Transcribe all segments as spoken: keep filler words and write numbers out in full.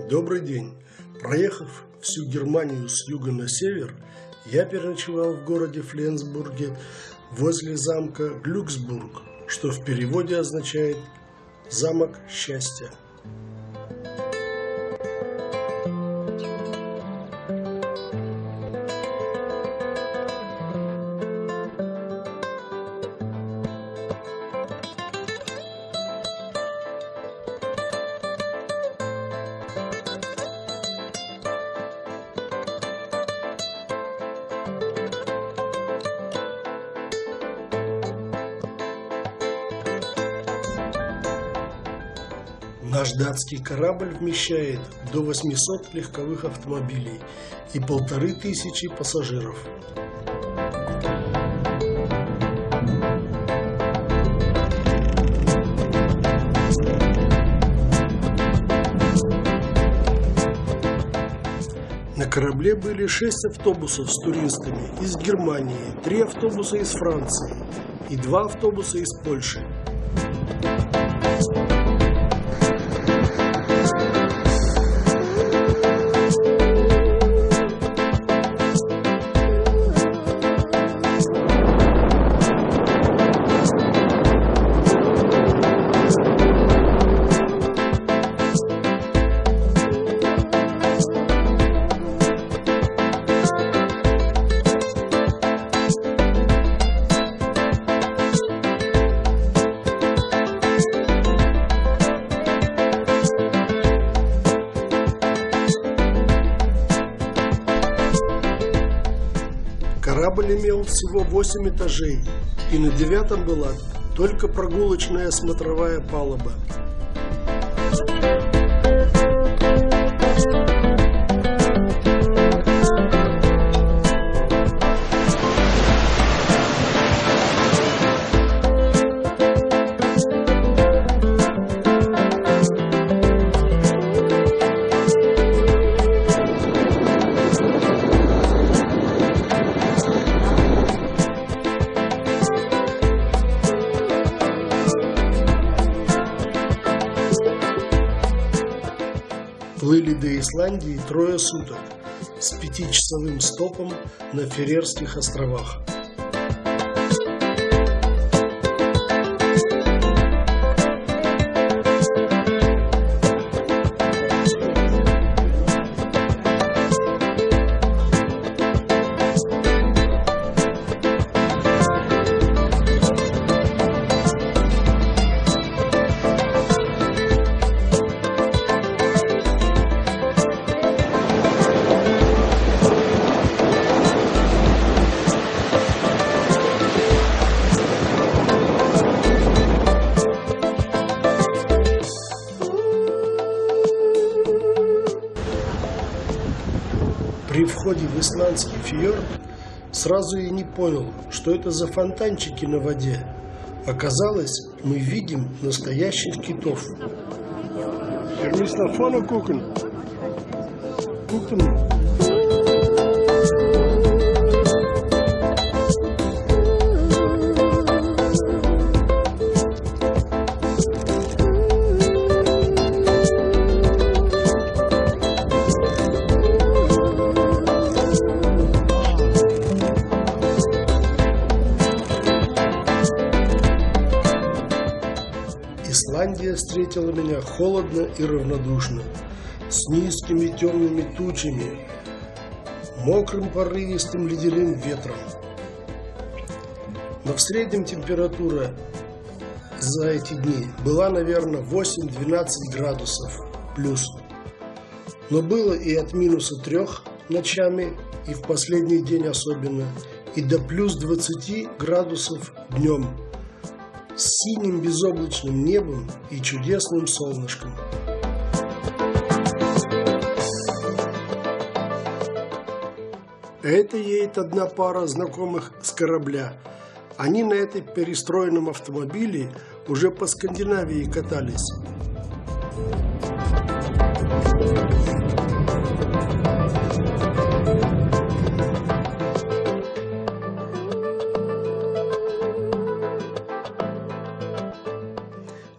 Добрый день! Проехав всю Германию с юга на север, я переночевал в городе Фленсбурге возле замка Глюксбург, что в переводе означает «замок счастья». Наш датский корабль вмещает до восьмисот легковых автомобилей и полторы тысячи пассажиров. На корабле были шесть автобусов с туристами из Германии, три автобуса из Франции и два автобуса из Польши. Корабль имел всего восемь этажей, и на девятом была только прогулочная смотровая палуба. Плыли до Исландии трое суток с пятичасовым стопом на Ферерских островах. При входе в исландский фьорд сразу и не понял, что это за фонтанчики на воде. Оказалось, мы видим настоящих китов. Wir müssen nach vorne gucken. Gucken. Исландия встретила меня холодно и равнодушно, с низкими темными тучами, мокрым порывистым ледяным ветром. Но в среднем температура за эти дни была, наверное, восемь-двенадцать градусов плюс. Но было и от минуса трех ночами, и в последний день особенно, и до плюс двадцати градусов днем, с синим безоблачным небом и чудесным солнышком. Это едет одна пара знакомых с корабля. Они на этой перестроенном автомобиле уже по Скандинавии катались.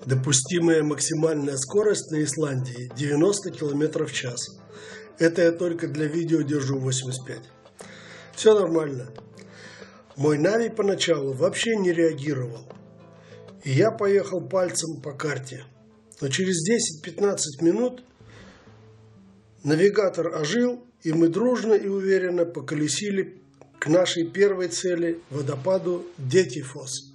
Допустимая максимальная скорость на Исландии девяносто километров в час. Это я только для видео держу восемьдесят пять. Все нормально. Мой Нави поначалу вообще не реагировал. И я поехал пальцем по карте. Но через десять-пятнадцать минут навигатор ожил, и мы дружно и уверенно поколесили к нашей первой цели – водопаду Детифос.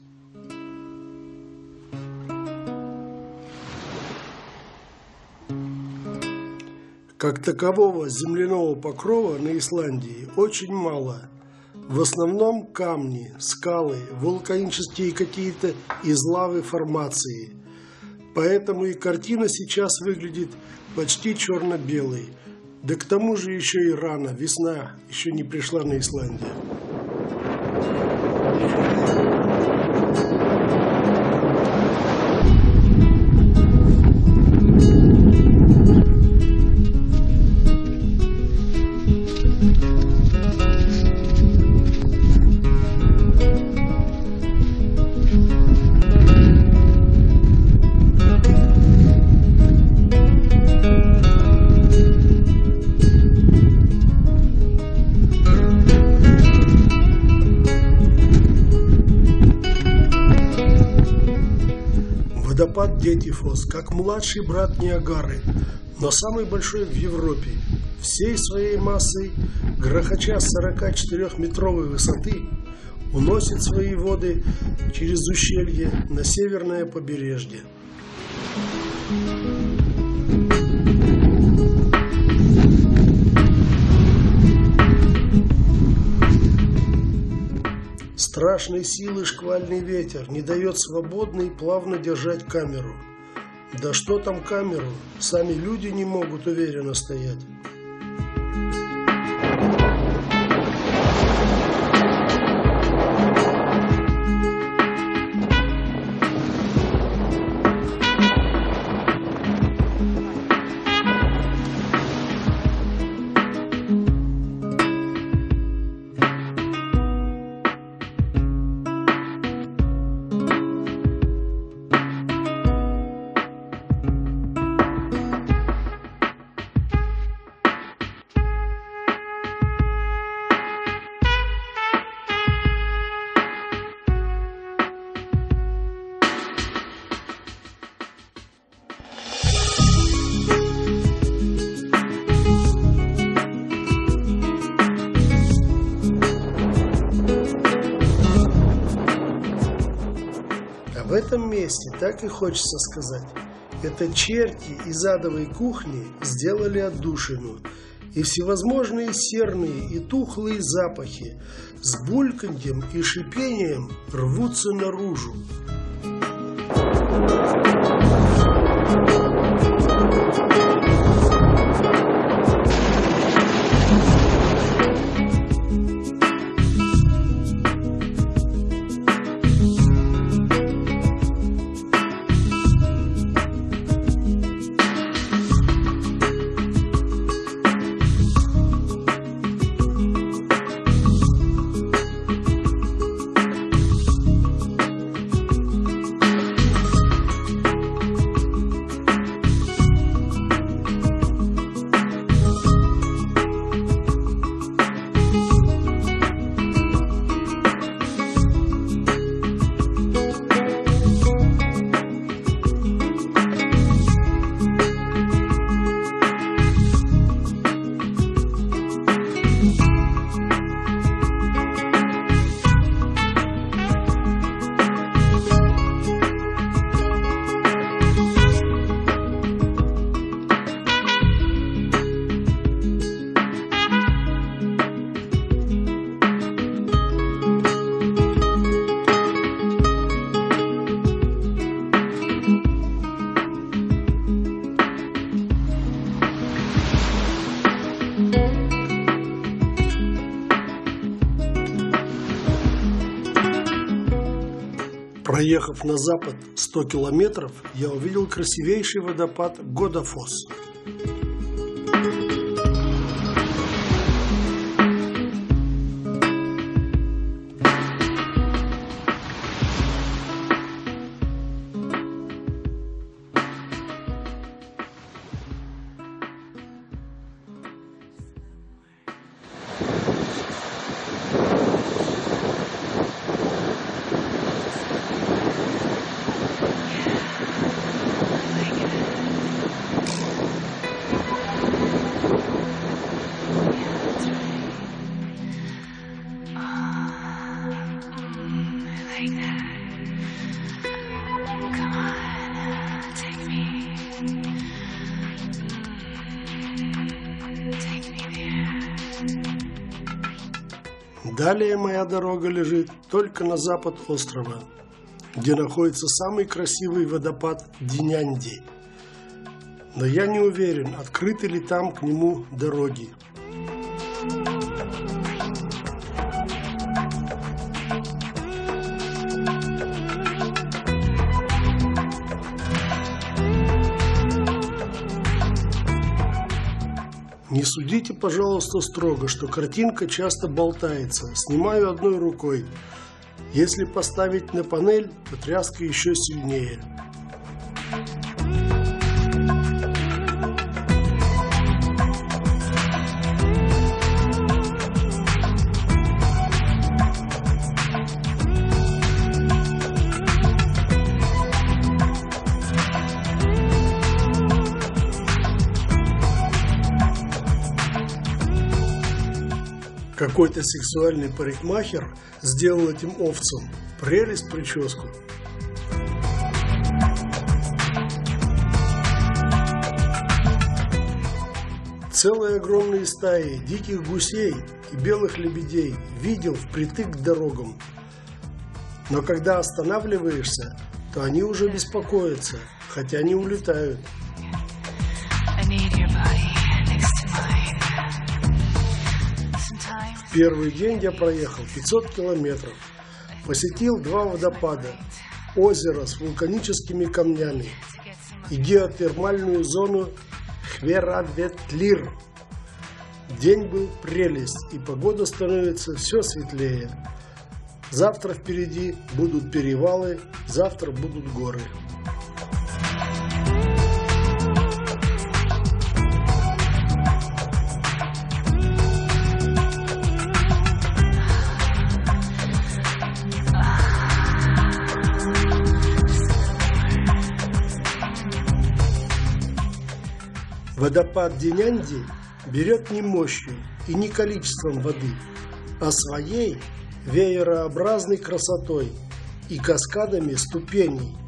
Как такового земляного покрова на Исландии очень мало. В основном камни, скалы, вулканические какие-то из лавы формации. Поэтому и картина сейчас выглядит почти черно-белой. Да к тому же еще и рано, весна еще не пришла на Исландию. Водопад Детифос, как младший брат Ниагары, но самый большой в Европе, всей своей массой, грохоча с сорокачетырёхметровой высоты, уносит свои воды через ущелье на северное побережье. Страшной силы шквальный ветер не дает свободно и плавно держать камеру. Да что там камеру, сами люди не могут уверенно стоять. В этом месте так и хочется сказать. Это черти из адовой кухни сделали отдушину. И всевозможные серные и тухлые запахи с бульканьем и шипением рвутся наружу. Проехав на запад сто километров, я увидел красивейший водопад Годофос. Далее моя дорога лежит только на запад острова, где находится самый красивый водопад Динянди. Но я не уверен, открыты ли там к нему дороги. Не судите, пожалуйста, строго, что картинка часто болтается. Снимаю одной рукой. Если поставить на панель, то тряска еще сильнее. Какой-то сексуальный парикмахер сделал этим овцам прелесть прическу. Целые огромные стаи диких гусей и белых лебедей видел впритык к дорогам. Но когда останавливаешься, то они уже беспокоятся, хотя не улетают. В первый день я проехал пятьсот километров, посетил два водопада, озеро с вулканическими камнями и геотермальную зону Хвераветлир. День был прелесть, и погода становится все светлее. Завтра впереди будут перевалы, завтра будут горы. Водопад Динянди берет не мощью и не количеством воды, а своей веерообразной красотой и каскадами ступеней.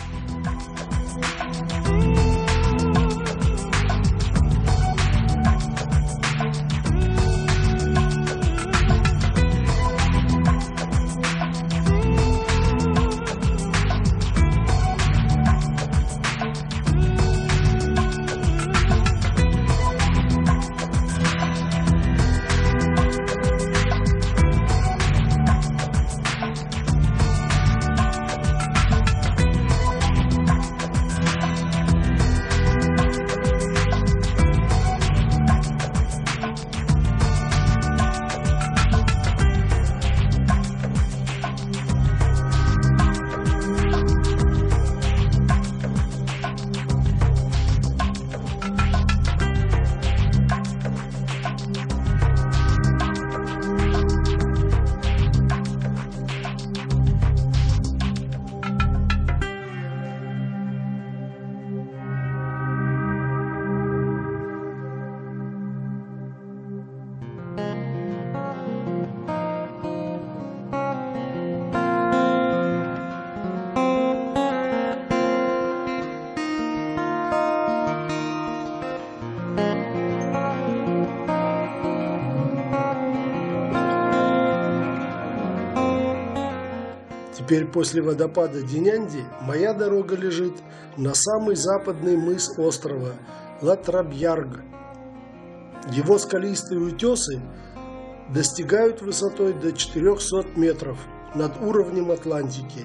Теперь после водопада Динянди моя дорога лежит на самый западный мыс острова Латрабьярг. Его скалистые утесы достигают высотой до четырёхсот метров над уровнем Атлантики.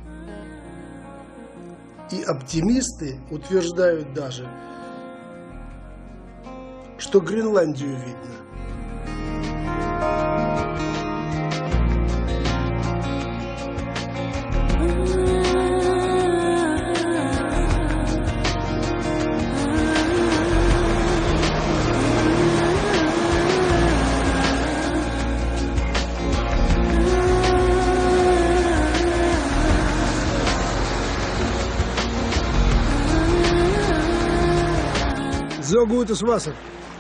И оптимисты утверждают даже, что Гренландию видно. So gutes Wasser.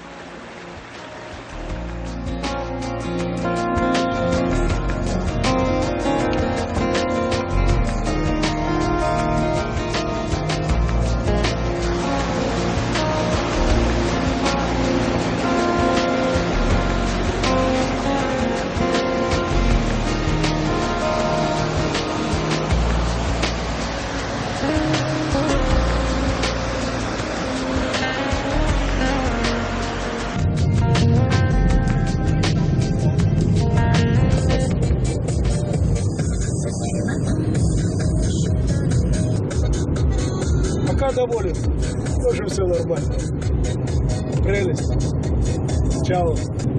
Доволен. Тоже все нормально. Прелесть. Чао.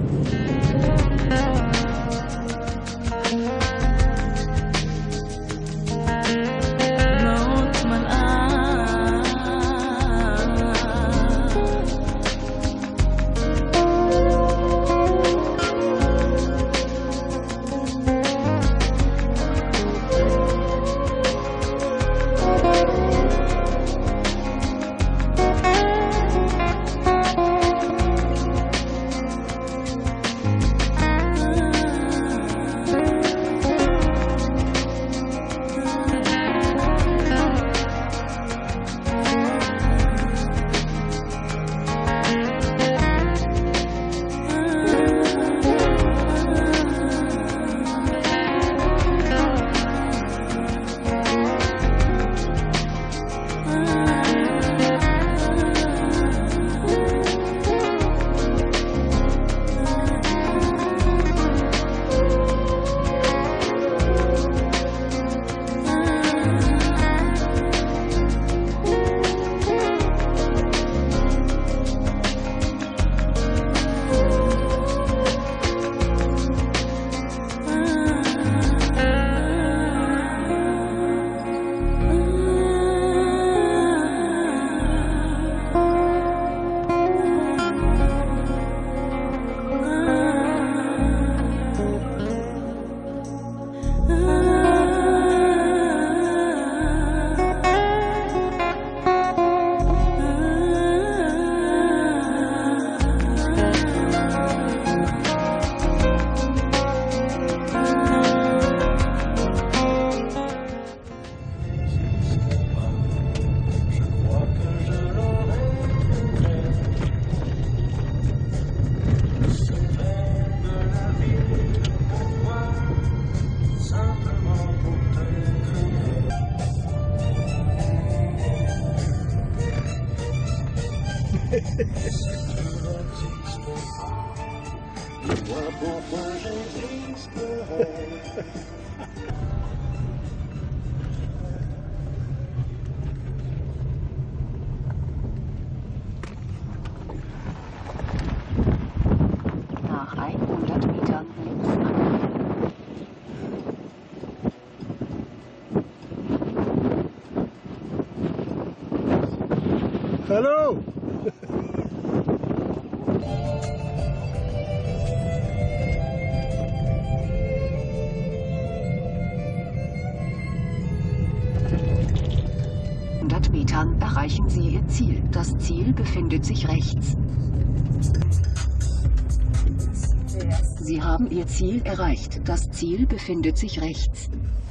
Nach hundert Metern links abbiegen. Hallo! hundert Metern erreichen Sie Ihr Ziel. Das Ziel befindet sich rechts. Sie haben Ihr Ziel erreicht. Das Ziel befindet sich rechts.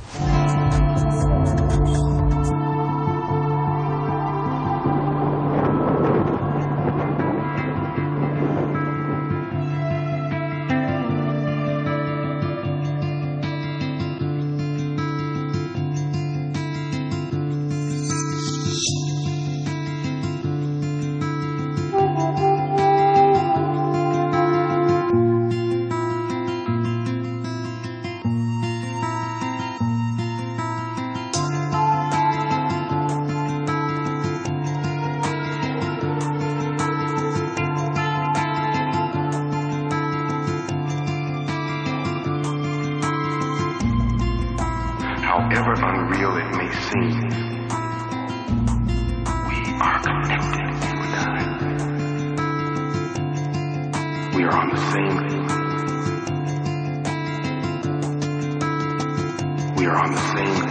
However unreal it may seem, we are connected, you and I. We are on the same. We are on the same.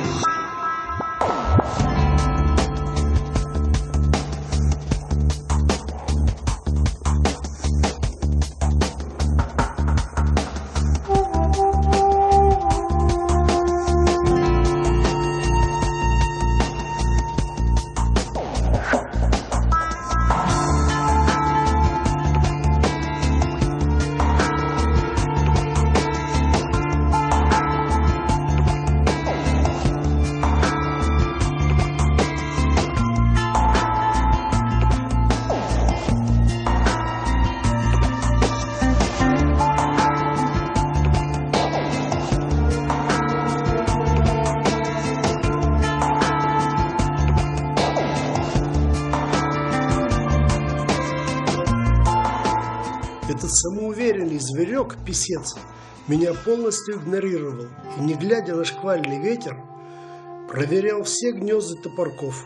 этот самоуверенный зверек, писец, меня полностью игнорировал и, не глядя на шквальный ветер, проверял все гнезда топорков.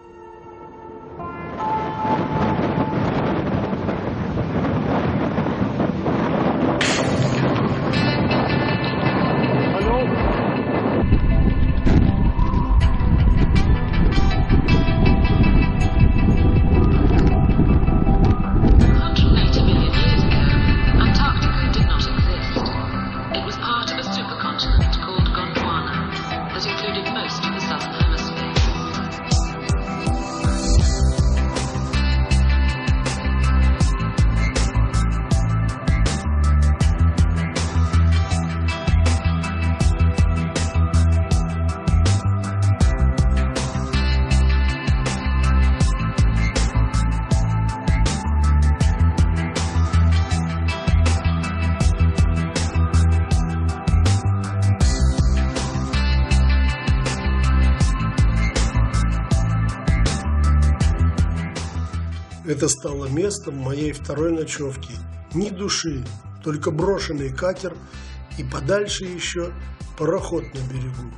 Это стало местом моей второй ночевки. Ни души, только брошенный катер и подальше еще пароход на берегу.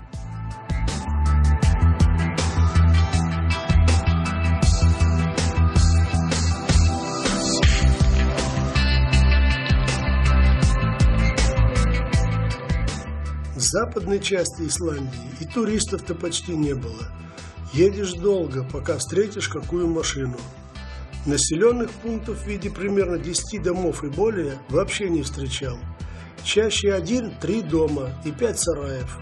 В западной части Исландии и туристов-то почти не было. Едешь долго, пока встретишь какую машину. Населенных пунктов в виде примерно десяти домов и более вообще не встречал. Чаще один-три дома и пять сараев.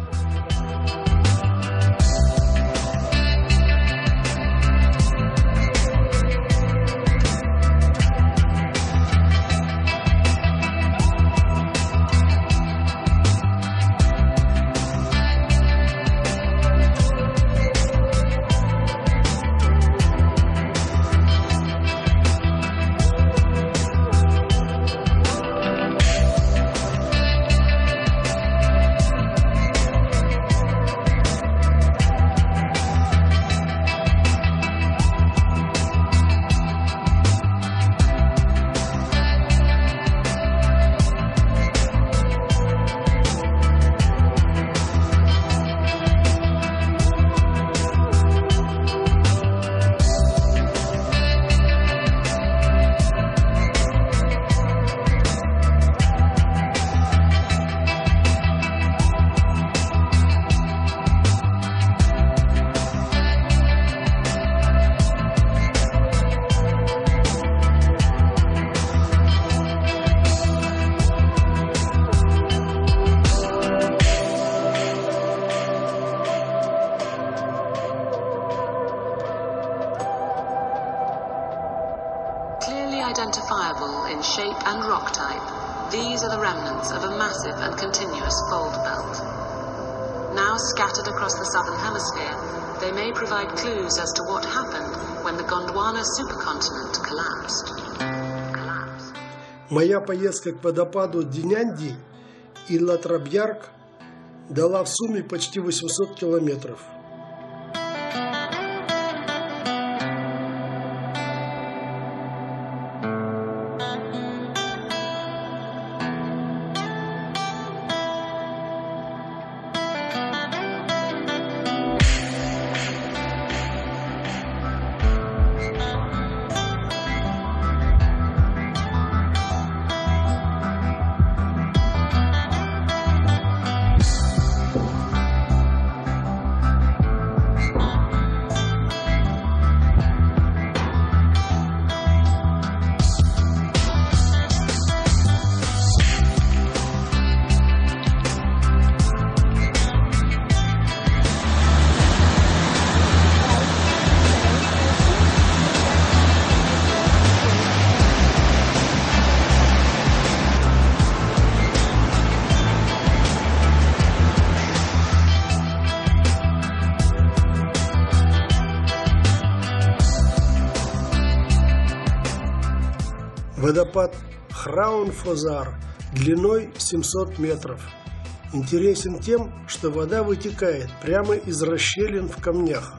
Identifiable in shape and rock type, these are the remnants of a massive and continuous fold belt. Now scattered across the southern hemisphere, they may provide clues as to what happened when the Gondwana supercontinent collapsed. collapsed. Моя поездка к водопаду Динянди и Латрабьярк дала в сумме почти восемьсот километров. Водопад Храунфозар длиной семьсот метров. Интересен тем, что вода вытекает прямо из расщелин в камнях.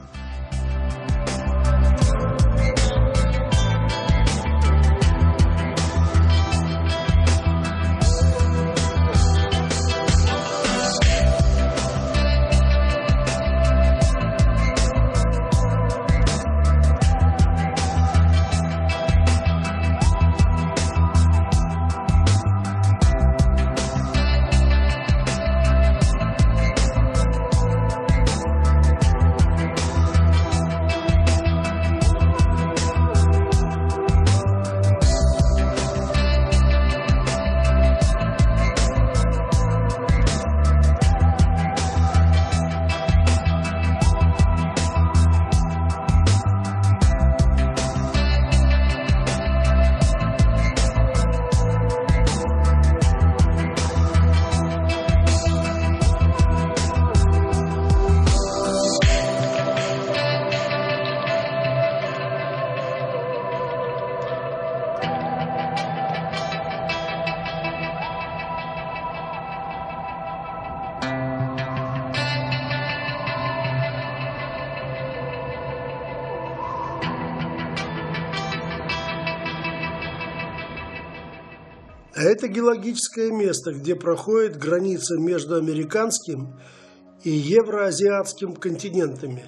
А это геологическое место, где проходит граница между американским и евроазиатским континентами.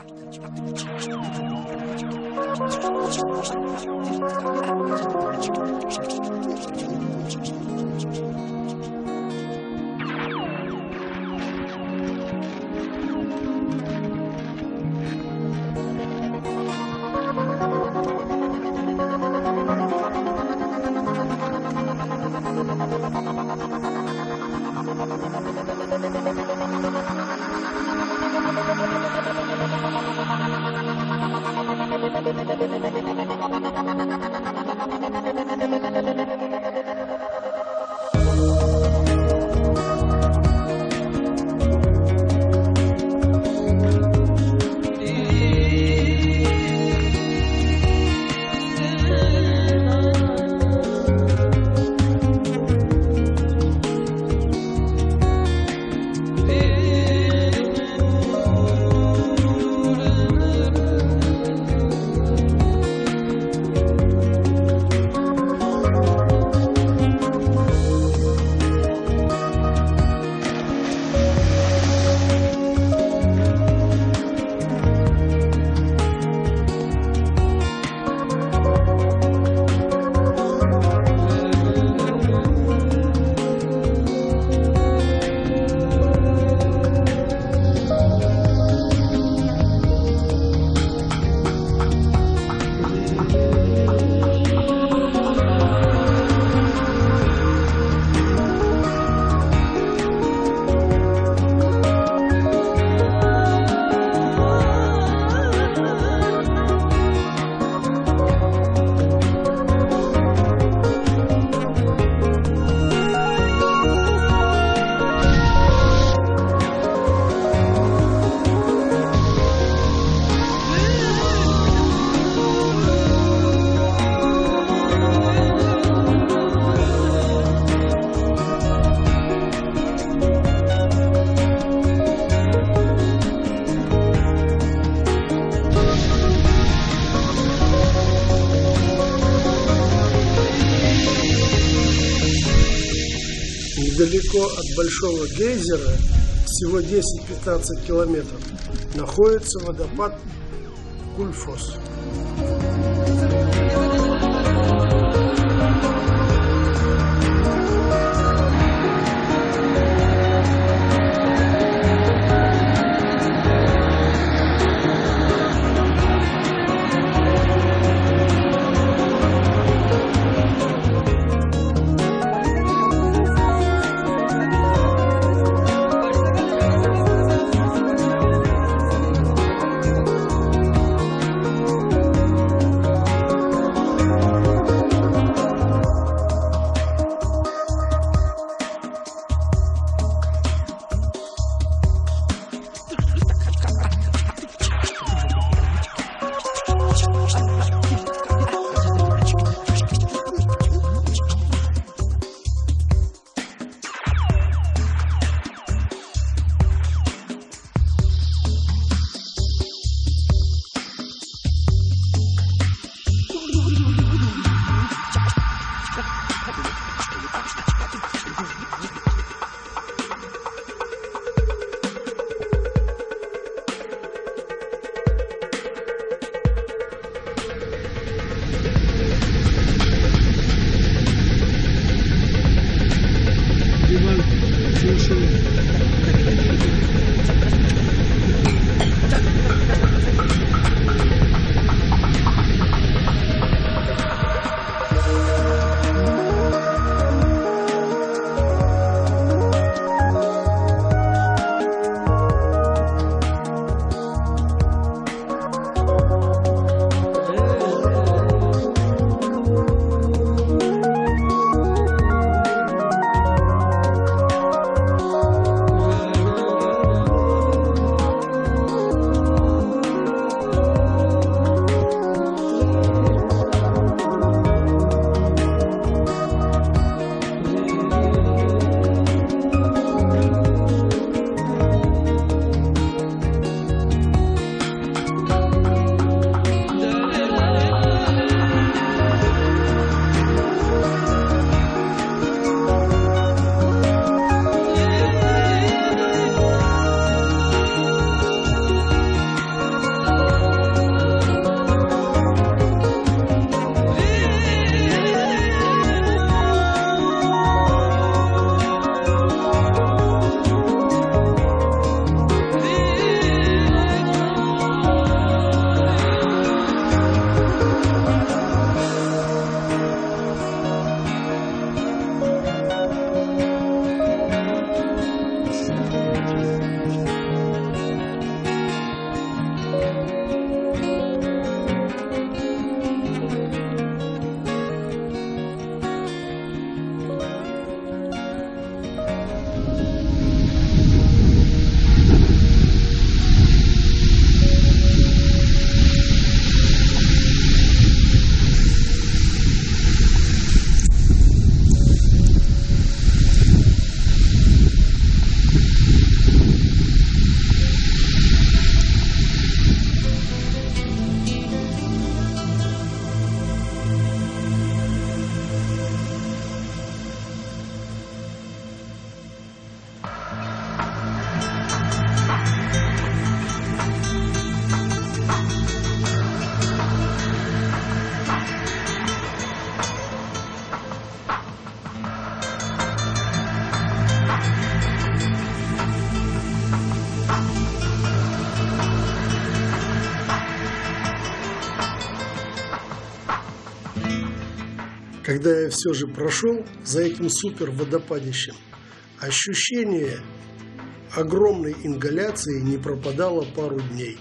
Недалеко от Большого гейзера, всего десять-пятнадцать километров, находится водопад Гульфос. Когда я все же прошел за этим супер водопадищем, ощущение огромной ингаляции не пропадало пару дней.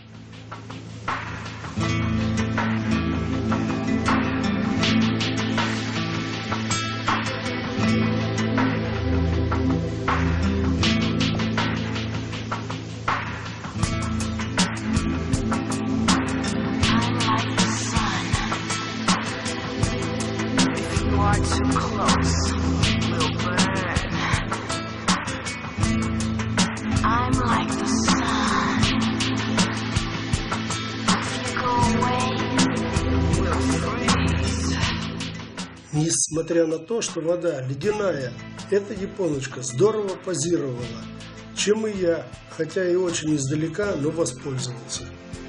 Несмотря на то, что вода ледяная, эта японочка здорово позировала, чем и я, хотя и очень издалека, но воспользовался.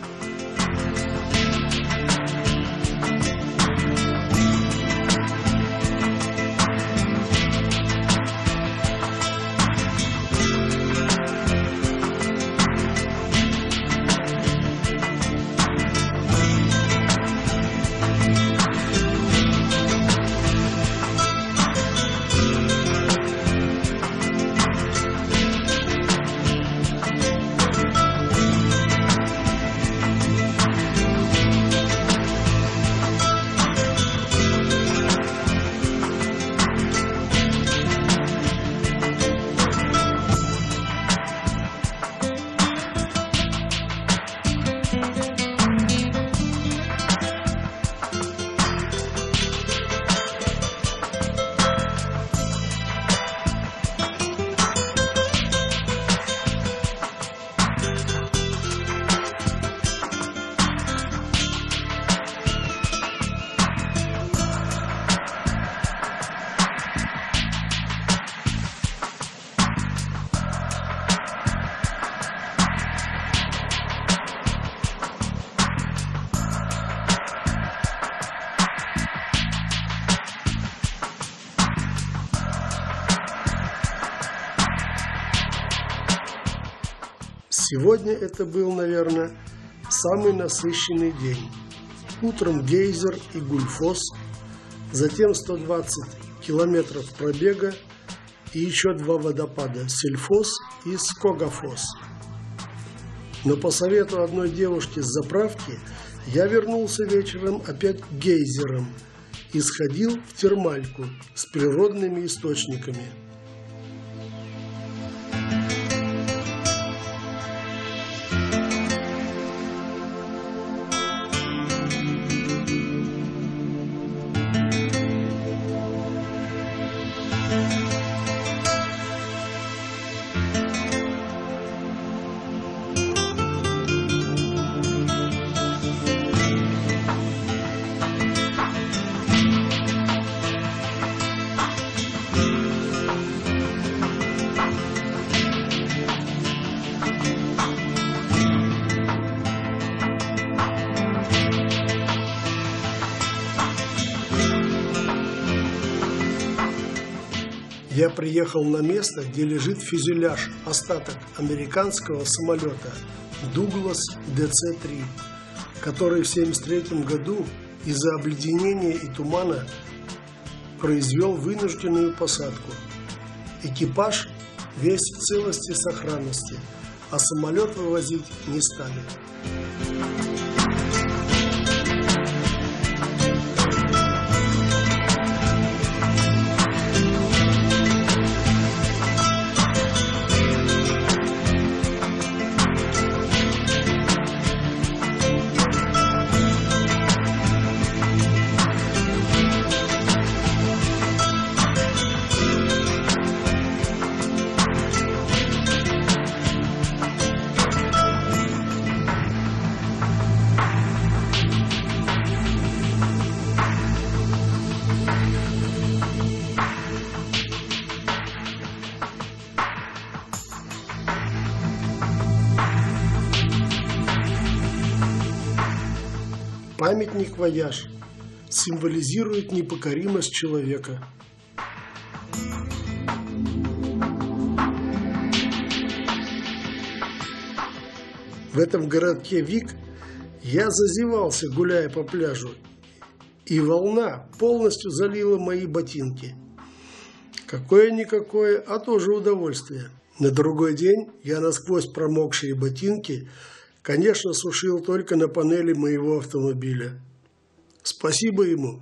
Сегодня это был, наверное, самый насыщенный день. Утром гейзер и Гульфос, затем сто двадцать километров пробега и еще два водопада – Сельфос и Скогафос. Но по совету одной девушки с заправки я вернулся вечером опять к гейзерам и сходил в термальку с природными источниками. Я приехал на место, где лежит фюзеляж, остаток американского самолета Дуглас Дэ Цэ три, который в семьдесят третьем году из-за обледенения и тумана произвел вынужденную посадку. Экипаж весь в целости и сохранности, а самолет вывозить не стали. Памятник «Вояж» символизирует непокоримость человека. В этом городке Вик я зазевался, гуляя по пляжу, и волна полностью залила мои ботинки. Какое-никакое, а тоже удовольствие. На другой день я насквозь промокшие ботинки, конечно, сушил только на панели моего автомобиля. Спасибо ему.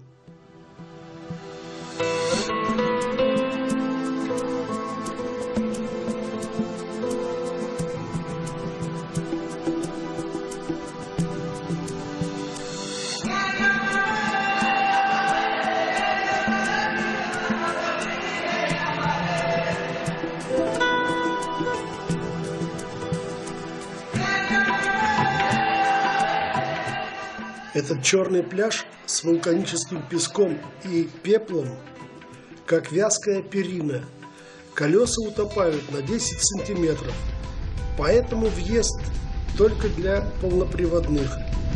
Этот черный пляж с вулканическим песком и пеплом, как вязкая перина. Колеса утопают на десять сантиметров, поэтому въезд только для полноприводных.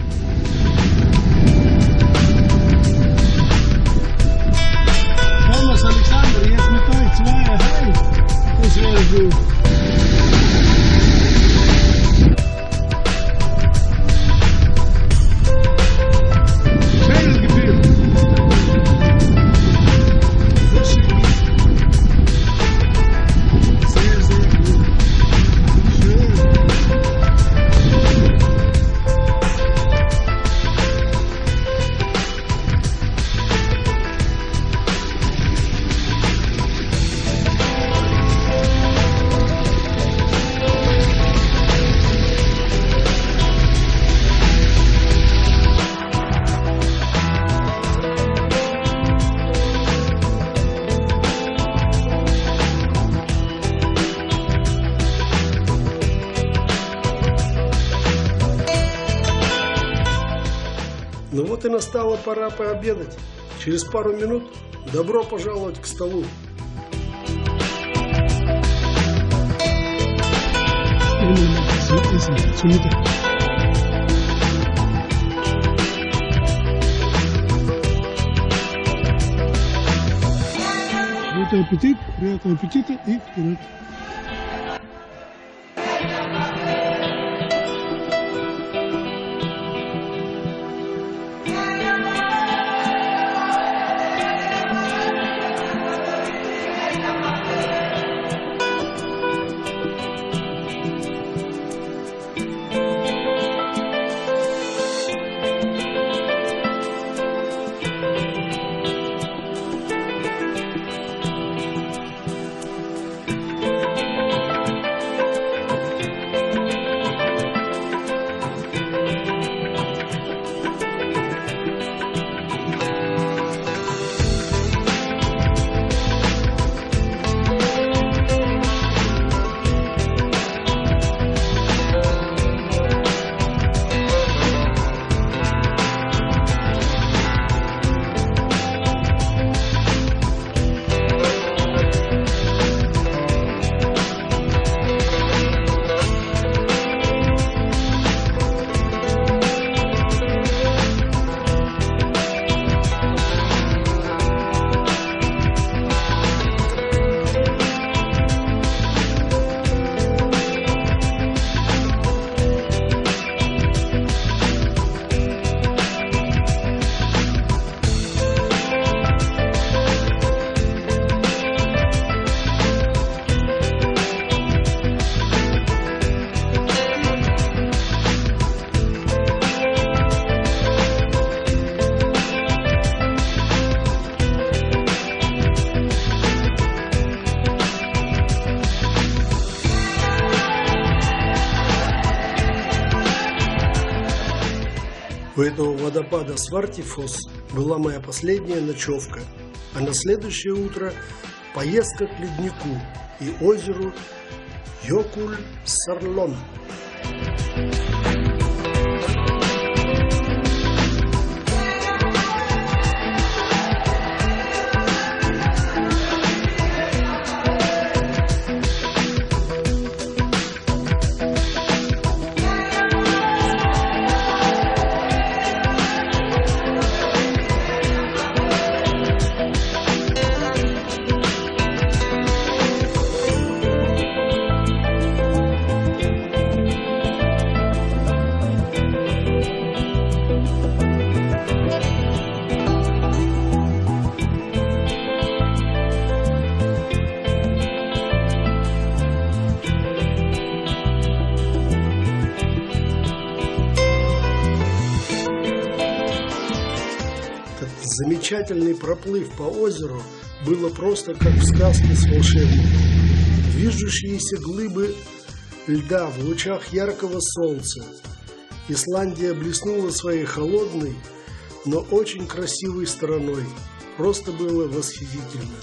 Томас Александр, я сметаю своя гай, то свою. Ну вот и настала пора пообедать. Через пару минут добро пожаловать к столу. Приятного аппетита, приятного аппетита и вперед. У этого водопада Свартифос была моя последняя ночевка, а на следующее утро поездка к леднику и озеру Йокуль-Сарлон. Замечательный проплыв по озеру было просто как в сказке с волшебником. Движущиеся глыбы льда в лучах яркого солнца. Исландия блеснула своей холодной, но очень красивой стороной. Просто было восхитительно.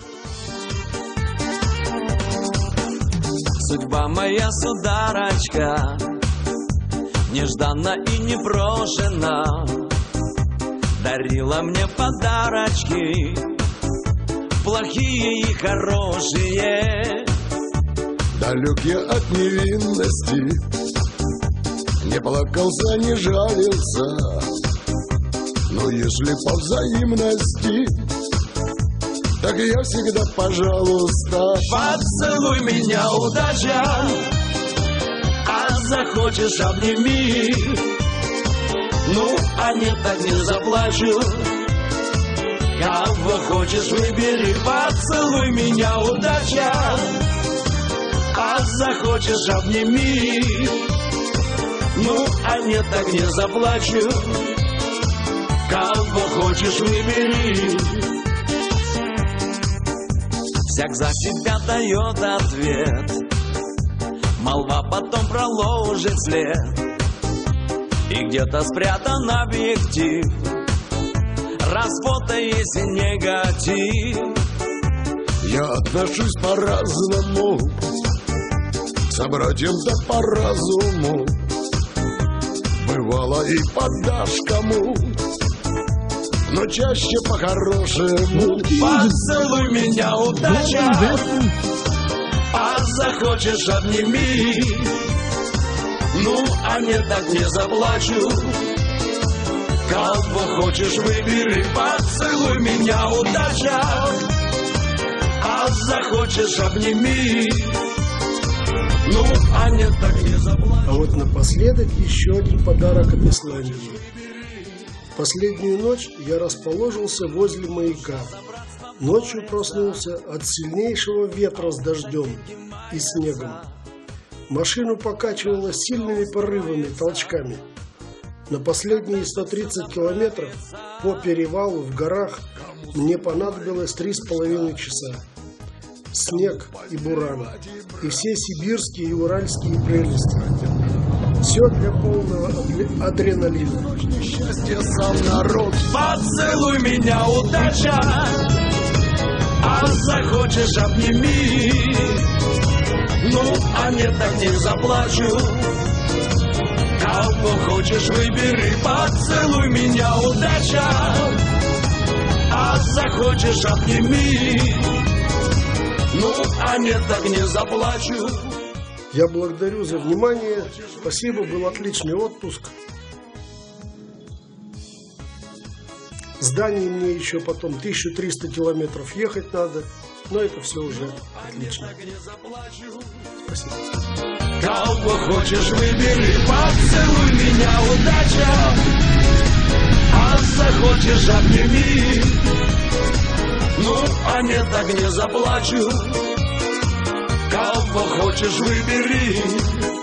Судьба моя, сударочка, нежданно и непрошена, дарила мне подарочки, плохие и хорошие. Далек я от невинности, не плакался, не жалился, но если по взаимности, так я всегда, пожалуйста. Поцелуй меня, удача, а захочешь, обними. Ну, а нет, так не заплачу. Кого хочешь, выбери. Поцелуй меня, удача, а захочешь, обними. Ну, а нет, так не заплачу. Кого хочешь, выбери. Всяк за себя дает ответ, молва потом проложит след, и где-то спрятан объектив, расфото есть и негатив. Я отношусь по-разному к собратьям, да по разуму. Бывало и подашь кому, но чаще по-хорошему. Поцелуй меня, удача, а захочешь, обними. Ну, а не так не заплачу. Кого хочешь, выбери. Поцелуй меня, удача, а захочешь, обними. Ну, а не так не заплачу. А вот напоследок еще один подарок от Исландии. Последнюю ночь я расположился возле маяка. Ночью проснулся от сильнейшего ветра с дождем и снегом. Машину покачивало сильными порывами, толчками. На последние сто тридцать километров по перевалу в горах мне понадобилось три с половиной часа. Снег и буран, и все сибирские и уральские прелести. Все для полного адреналина. Счастье сам народ. Поцелуй меня, удача, а захочешь, обними. Ну, а нет, так не заплачу. Кого хочешь, выбери. Поцелуй меня, удача, а захочешь, обними. Ну, а нет, так не заплачу. Я благодарю за внимание. Спасибо, был отличный отпуск. С Дании мне еще потом тысячу триста километров ехать надо. Но это все уже отлично. Спасибо. Кого хочешь, выбери. Поцелуй меня, удача, а захочешь, обними. Ну, а нет, так не заплачу. Кого хочешь, выбери.